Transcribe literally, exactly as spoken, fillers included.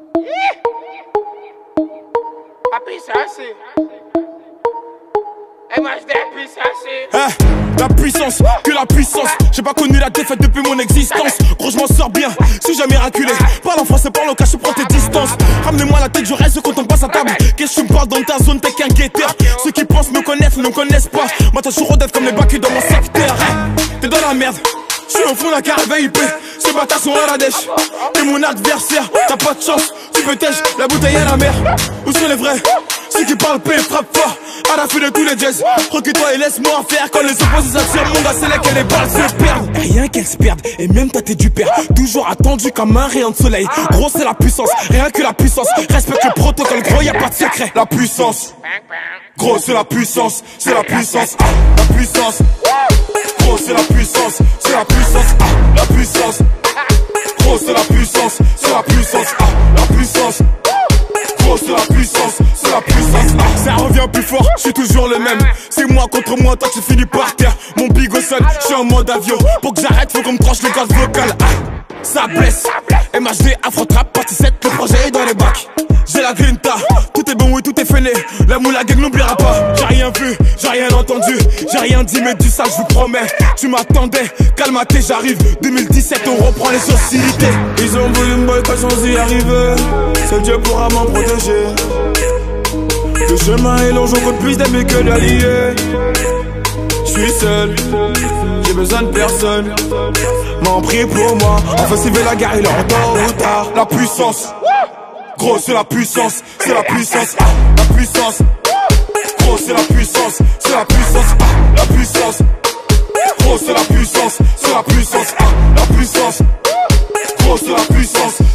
Eh, la puissance, que la puissance. J'ai pas connu la défaite depuis mon existence. Gros, je m'en sors bien, si j'ai miraculé. Parle en français, parle au cas, je prends tes distances. Ramenez-moi la tête, je reste quand on passe à table. Qu'est-ce que tu me parles dans ta zone, t'es qu'un guetteur. Ceux qui pensent me connaissent, ne me connaissent pas. Moi, t'as toujours d'être comme les bacs dans mon secteur. Eh, t'es dans la merde. Je suis au fond d'un carré V I P. Ces bâtards sont à la dèche. T'es mon adversaire, t'as pas de chance. Tu peux tèche, la bouteille à la mer. Où sont les vrais? Ceux qui parlent paix, frappe fort. À la fin de tous les jazz. Recule-toi et laisse-moi faire. Quand les opposés s'attirent, mon gars, c'est là que les balles se perdent. Rien qu'elles se perdent, et même ta tête du père. Toujours attendu comme un rayon de soleil. Gros, c'est la puissance, rien que la puissance. Respecte le protocole, gros, y'a pas de secret. La puissance, gros, c'est la puissance. C'est la puissance, ah, la puissance. Gros, c'est la puissance, c'est la puissance, ah, la puissance. Gros, c'est la puissance, c'est la puissance, ah, la puissance. Gros, c'est la puissance, c'est la puissance, ah. Ça revient plus fort, je suis toujours le même. C'est moi contre moi, toi tu finis par terre. Mon big au sol, je suis en mode avion. Pour que j'arrête, faut qu'on me tranche le gaz vocal, ah. Ça blesse, M H D, Afro Trap, partie sept, le projet est dans les bacs. J'ai la grinta, tout est bon, oui, tout est fêlé. La moula gang n'oubliera pas. J'ai rien vu, j'ai rien entendu, j'ai rien dit, mais du sale, je vous promets. Tu m'attendais, calme-toi, j'arrive. deux mille dix-sept, on reprend les sociétés. Ils ont voulu me boycotter sans y arriver. Seul Dieu pourra m'en protéger. Le chemin est long, j'en compte plus d'amis que d'alliés. Je suis seul, j'ai besoin de personne. M'en prie pour moi, enfin s'il veut la guerre, il est en tôt ou tard. La puissance, gros c'est la puissance, c'est la puissance, ah, la puissance. Gros c'est la puissance, c'est la puissance, ah, la puissance. Gros c'est la puissance, c'est la puissance, ah, la puissance. Gros c'est la puissance,